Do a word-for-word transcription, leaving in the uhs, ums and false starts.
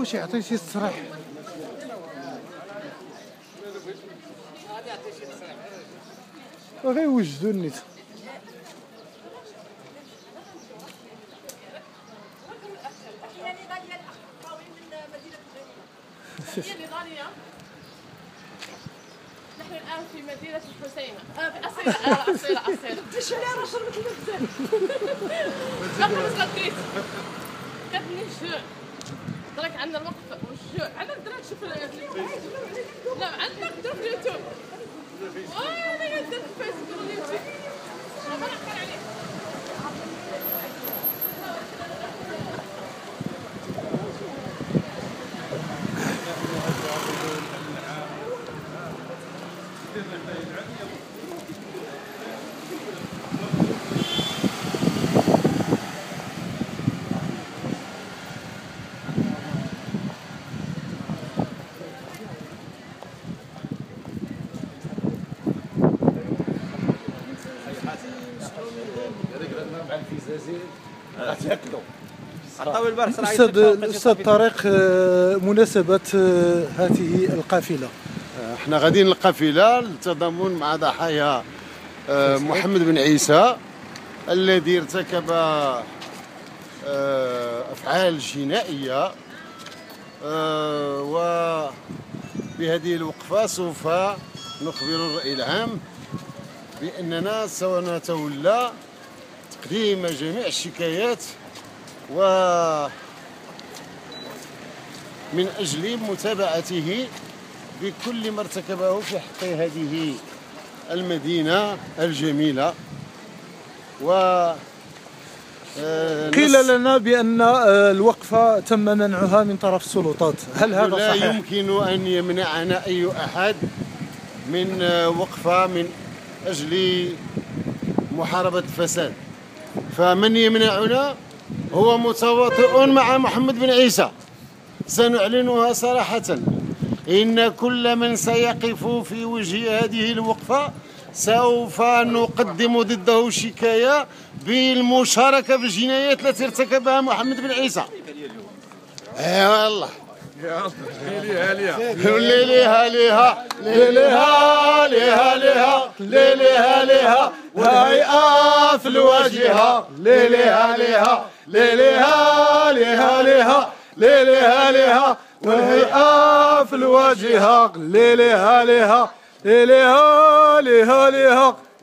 واش يعطي شي تصريح. غيوجدوا النيت. نحن الآن في مدينة الحسينة، آه في أصيلة، آه أصيلة أصيلة. الشارع شربت المبزل. لا خلص غديت. كتني الجوع. درك عندنا الوقت والجوع، عندنا درك شوف لا عندنا ندير في اليوتيوب. وأنا ندير في الفيسبوك واليوتيوب. ما نحكي عليه. الأستاذ الأستاذ طارق، مناسبة هذه القافلة. احنا غاديين القافلة للتضامن مع ضحايا محمد بن عيسى الذي ارتكب أفعال جنائية، وبهذه الوقفة سوف نخبر الرأي العام بأننا سوف نتولى تقديم جميع الشكايات و من أجل متابعته بكل ما ارتكبه في حق هذه المدينة الجميلة. و قيل لنا بأن الوقفة تم منعها من طرف السلطات، هل هذا لا صحيح؟ لا يمكن أن يمنعنا أي أحد من وقفة من أجل محاربة الفساد، فمن يمنعنا هو متواطئ مع محمد بن عيسى. سنعلنها صراحة، إن كل من سيقف في وجه هذه الوقفة سوف نقدم ضده شكاية بالمشاركة في الجنايات التي ارتكبها محمد بن عيسى. اي والله ليليها ليها ليليها ليها ليليها ليها ليليها ليها والهيئة في الواجهة ليليها ليها ليليها ليها ليها ليليها ليها والهيئة في الواجهة ليليها ليها ليليها ليها ليها